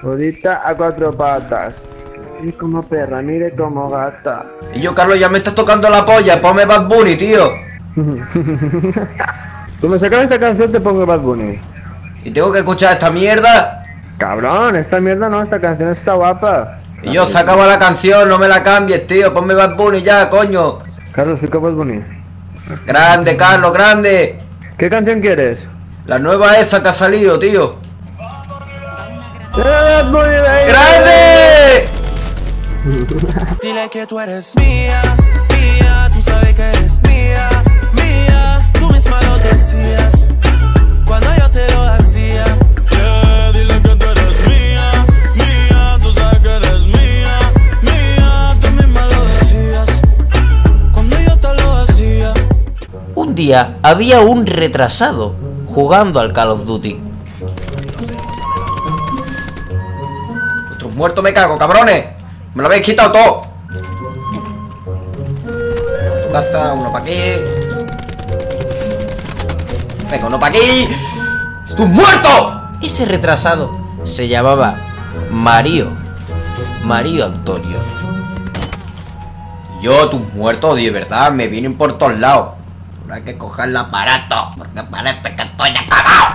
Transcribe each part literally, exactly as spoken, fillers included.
Ahorita a cuatro patas. Mire como perra, mire como gata. Y yo, Carlos, ya me estás tocando la polla. Ponme Bad Bunny, tío. Tú me sacas esta canción, te pongo Bad Bunny. Y tengo que escuchar esta mierda. Cabrón, esta mierda no, esta canción está guapa. Y yo, se acaba la canción, no me la cambies, tío. Ponme Bad Bunny ya, coño. Carlos, fica Bad Bunny. Grande, Carlos, grande. ¿Qué canción quieres? La nueva esa que ha salido, tío. ¡Bad Bunny, baby! ¡Grande! Dile que tú eres mía, mía, tú sabes que eres mía, mía, tú misma lo decías cuando yo te lo hacía. Yeah, dile que tú eres mía, mía, tú sabes que eres mía, mía, tú misma lo decías cuando yo te lo hacía. Un día había un retrasado jugando al Call of Duty. Otros muertos me cago, cabrones. Me lo habéis quitado todo. Tu casa, uno para aquí. Venga, uno para aquí. ¡Tú muerto! Ese retrasado se llamaba Mario. Mario Antonio. Yo, tus muertos, de verdad, me vienen por todos lados. Ahora hay que coger el aparato, porque parece que estoy acabado.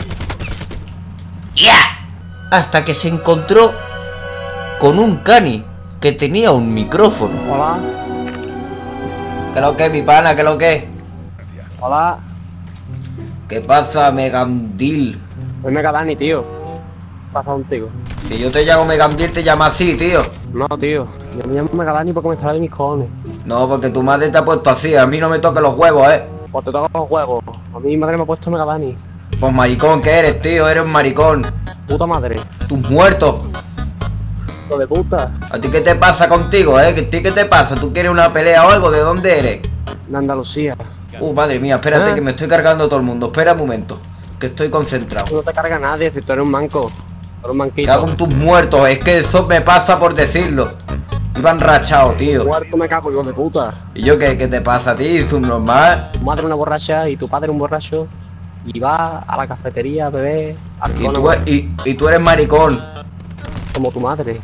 ¡Ya! Yeah. Hasta que se encontró con un cani que tenía un micrófono. Hola. ¿Qué lo que, mi pana? ¿Qué lo que? Hola. ¿Qué pasa, Megandil? Soy Megadani, tío. Pasa contigo. Si yo te llamo Megandil, te llamas así, tío. No, tío. Yo me llamo Megadani porque me sale de mis cojones. No, porque tu madre te ha puesto así. A mí no me toques los huevos, ¿eh? Pues te toco los huevos. A mí mi madre me ha puesto Megadani. Pues maricón que eres, tío. Eres un maricón. Puta madre. Tus muertos. Hijo de puta. ¿A ti qué te pasa contigo, eh? ¿A ti qué te pasa? ¿Tú quieres una pelea o algo? ¿De dónde eres? De Andalucía. Uh, madre mía, espérate ¿Eh? que me estoy cargando todo el mundo. Espera un momento, que estoy concentrado. Tú no te carga nadie si tú eres un manco. Tú eres un manquito. Cago en tus muertos, es que eso me pasa por decirlo. Iban rachados, tío. Muerto me cago, hijo de puta. ¿Y yo qué, qué te pasa a ti, subnormal? Tu madre una borracha y tu padre un borracho. Y va a la cafetería a beber. Y tú, y, y tú eres maricón. Como tu madre.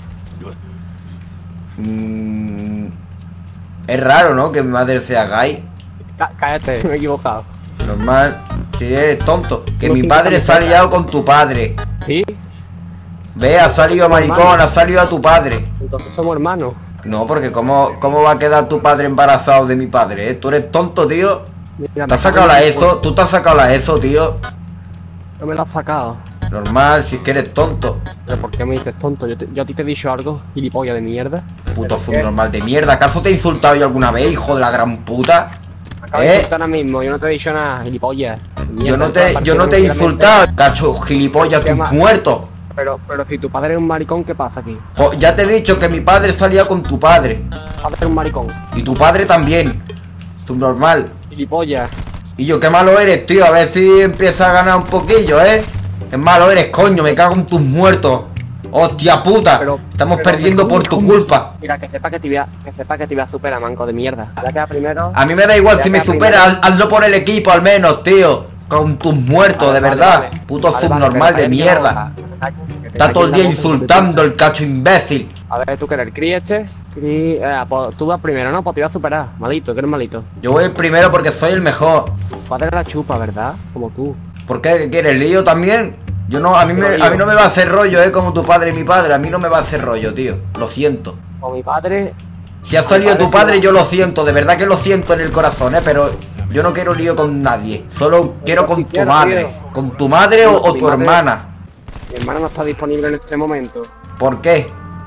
Mm, es raro, ¿no? Que mi madre sea gay. Cá cállate, me he equivocado. Normal. Si eres tonto. Que No, mi sin padre se ha liado con tu padre. ¿Sí? Ve, ha salido maricón, ha salido a tu padre. Entonces somos hermanos. No, porque ¿cómo, cómo va a quedar tu padre embarazado de mi padre, eh? Tú eres tonto, tío. Mira, ¿Te has sacado la ESO? ¿Tú te has sacado la ESO, tío? No me lo has sacado. Normal, si es que eres tonto. ¿Pero por qué me dices tonto? Yo, te, yo a ti te he dicho algo, gilipollas de mierda. Puto subnormal de mierda. ¿Acaso te he insultado yo alguna vez, hijo de la gran puta? Acabo de ¿Eh? insultar ahora mismo, yo no te he dicho nada, gilipollas. Mierda, Yo no toda te, la yo no partida te he que me quieras insultado, meter. cacho gilipollas, ¿Qué tus más? muertos. Pero, pero si tu padre es un maricón, ¿qué pasa aquí? Oh, ya te he dicho que mi padre salía con tu padre. Tu padre es un maricón. Y tu padre también. Subnormal. Gilipollas. Y yo, qué malo eres, tío. A ver si empieza a ganar un poquillo, ¿eh? Qué malo eres, coño. Me cago en tus muertos. Hostia puta. Pero- Estamos pero- perdiendo por tu culpa. Mira, que sepa que te voy a, que sepa que te voy a superar, manco de mierda. Ya queda primero. A mí me da igual Ya si me queda superas. primero. haz- Hazlo por el equipo al menos, tío. Con tus muertos, Vale, de vale, verdad. vale. Puto Vale, subnormal vale, de pero mierda. cállate la boca. Que te Está todo el día calles la boca, insultando el cacho imbécil. A ver, tú que eres el cri este. Cri, eh, pues, tú vas primero, ¿no? Pues te voy a superar. Malito, que eres malito. Yo voy el primero porque soy el mejor. Tu padre la chupa, ¿verdad? Como tú. ¿Por qué? ¿Qué quieres? ¿Lío también? Yo no, a mí, me, Pero a mí no me va a hacer rollo, eh, como tu padre y mi padre. A mí no me va a hacer rollo, tío. Lo siento. O mi padre. Si ha salido tu padre, yo lo siento. De verdad que lo siento en el corazón, eh, pero yo no quiero lío con nadie. Solo quiero con tu quiero, madre. tío. Con tu madre o, o Mi tu madre- hermana. Mi hermana no está disponible en este momento. ¿Por qué?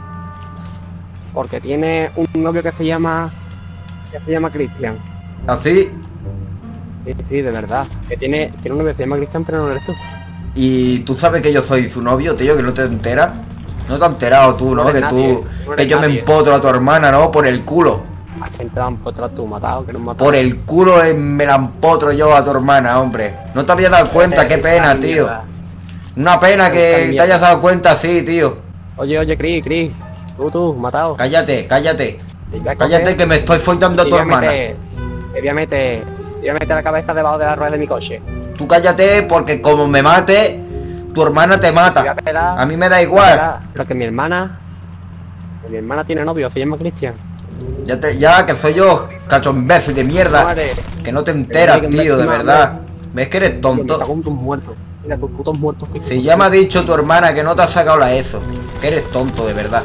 Porque tiene un novio que se llama. Que se llama Cristian. ¿Así? Sí, sí, de verdad. Que tiene, tiene un novio que se llama Cristian, pero no eres tú. Y tú sabes que yo soy su novio, tío, que no te enteras. No te has enterado tú, ¿no? No eres Que nadie, tú. no Que eres yo me nadie. empotro a tu hermana, ¿no? Por el culo. A gente la han puesto tú, matado, que no matado. Por el culo eh, me la empotro yo a tu hermana, hombre. No te habías dado cuenta, qué pena, tío. Una pena que te hayas dado cuenta así, tío. Oye, oye, Cris, Cris. Tú, tú, matado. Cállate, cállate. Te voy a Cállate coger que me estoy follando a y tu voy a hermana. meter- Te voy a meter. Te voy a meter la cabeza debajo de la rueda de mi coche. Tú cállate porque como me mate, tu hermana te Te voy mata. a pelar, A mí me da te voy a igual. pelar, Pero que mi hermana... que mi hermana tiene novio, se llama Cristian. Ya, te, ya que soy yo, cacho imbécil de mierda. Madre, Que no te enteras, que tío, de me- verdad. ¿Ves que eres me tonto? cago en tus muertos. Mira, tus putos muertos. Si ya me ha dicho tu hermana que no te ha sacado la ESO. Que eres tonto, de verdad.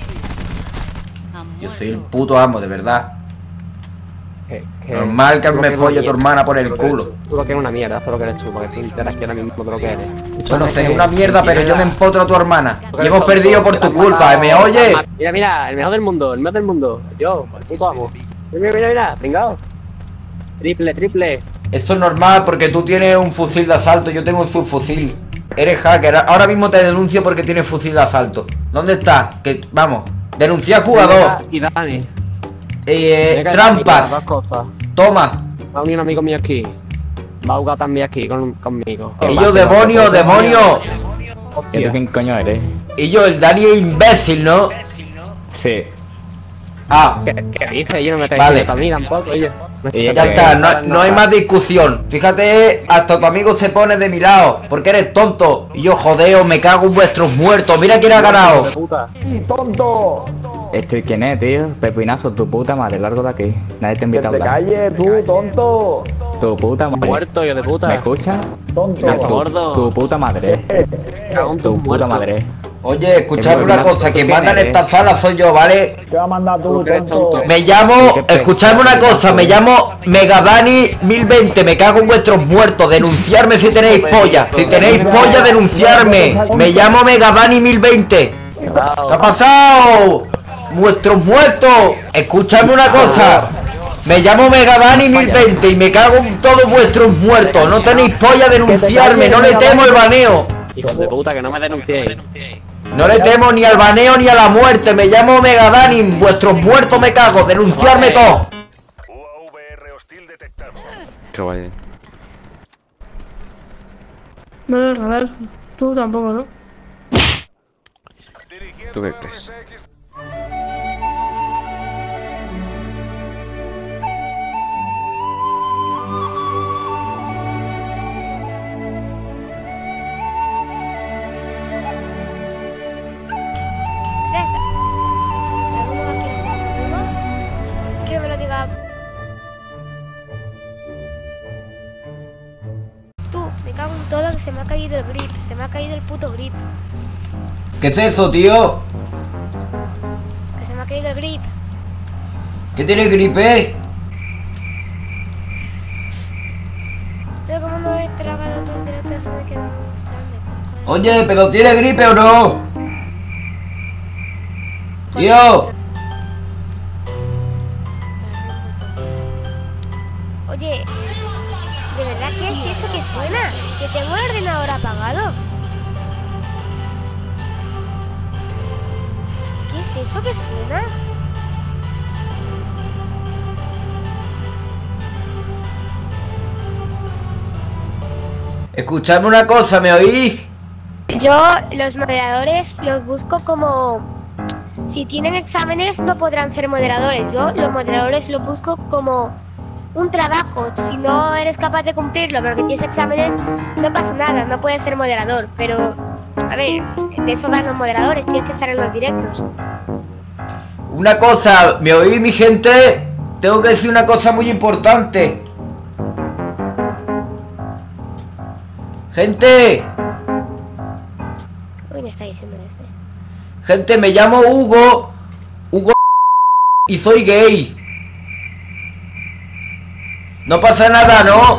Yo soy el puto amo, de verdad. Que- que- Normal que tú lo me eres folle una tu hermana por el mierda, tú lo que culo. eres- Tú lo que eres una mierda, eso es lo que eres tú, porque tú enteras que ahora mismo de lo que eres. Bueno, Es seré que- una mierda, pero yo me empotro a tu hermana. Tú Y eres hemos tonto, perdido por te tu has culpa, matado, ¿me oyes? Mira, mira, el mejor del mundo, el mejor del mundo. Yo, el puto amo. Mira, mira, mira, pringao. Triple, triple. Eso es normal porque tú tienes un fusil de asalto, yo tengo un subfusil. Eres hacker, ahora mismo te denuncio porque tienes fusil de asalto. ¿Dónde estás? Que, vamos, denuncia al jugador. Y Dani. Eh, Mira, trampas. Dos cosas. Toma. Va a unir un amigo mío aquí. Va a jugar también aquí con, conmigo. Y yo, demonio, demonio. ¿Y tú Hostia. quién coño eres? Y yo, el Dani es imbécil, ¿no? Sí. Ah, ¿Qué, qué dices? Yo no me estoy Vale. diciendo a mí tampoco, oye. Y ya está, no, no hay más discusión. Fíjate, hasta tu amigo se pone de mi lado, porque eres tonto. Y yo, jodeo, me cago en vuestros muertos. Mira quién ha ganado. De puta. ¿Este quién es, tío? Pepinazo, tu puta madre, largo de aquí. Nadie te invita a hablar. calle, tú, tonto. Tu puta madre. Muerto, yo de puta. ¿Me escuchas? Tonto. Cazo Tu, gordo. tu puta madre. Cago en Tu tus puta muertos. madre. Oye, escuchadme Qué una bueno, cosa, quien ¿quién manda en eres? esta sala soy yo, ¿vale? ¿Qué va a mandar tú, Tú eres tonto? tonto. Me llamo, Qué escuchadme una cosa, me llamo Megadani mil veinte, me cago en vuestros muertos, denunciarme si tenéis polla, si tenéis polla, denunciarme, me llamo Megadani mil veinte. ¿Qué ha pasado? Vuestros muertos, escuchadme una cosa, me llamo Megadani mil veinte y me cago en todos vuestros muertos, no tenéis polla, denunciarme, no le temo el baneo. Hijos de puta, que no me denunciéis. No le temo ni al baneo ni a la muerte, me llamo Megadani, vuestros muertos me cago, denunciarme todo. U A V R hostil detectado. Qué guay. No lo radar. Tú tampoco, ¿no? ¿Tú qué crees? Ya está. Si alguno más quiere jugar conmigo, que me lo diga. Tú, me cago en todo, que se me ha caído el grip. Se me ha caído el puto grip. ¿Qué es eso, tío? Que se me ha caído el grip. ¿Qué tiene gripe? Pero como no he tragado todo el teléfono, me quedo mostrando. Oye, ¿pero tiene gripe o no? Tío. Oye, ¿de verdad qué es eso que suena? Que tengo el ordenador apagado. ¿Qué es eso que suena? Escuchadme una cosa, ¿me oís? Yo los moderadores los busco como... Si tienen exámenes no podrán ser moderadores. Yo los moderadores los busco como un trabajo. Si no eres capaz de cumplirlo pero que tienes exámenes, no pasa nada, no puedes ser moderador. Pero, a ver, de eso van los moderadores, tienes que estar en los directos. Una cosa, ¿me oís, mi gente? Tengo que decir una cosa muy importante. Gente, ¿Qué coño está diciendo este? gente, me llamo Hugo. Hugo y soy gay. No pasa nada, ¿no?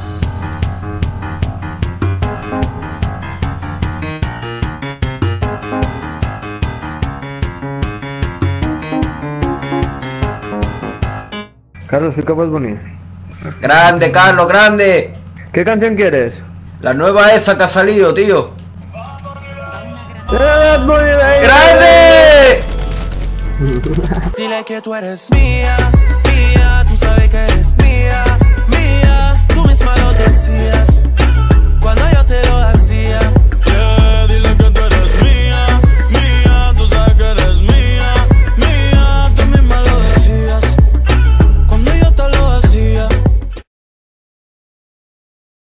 Carlos, ¿sí que puedes venir? Grande, Carlos, grande. ¿Qué canción quieres? La nueva esa que ha salido, tío. ¡Eh, ¡Grande! Dile que tú eres mía,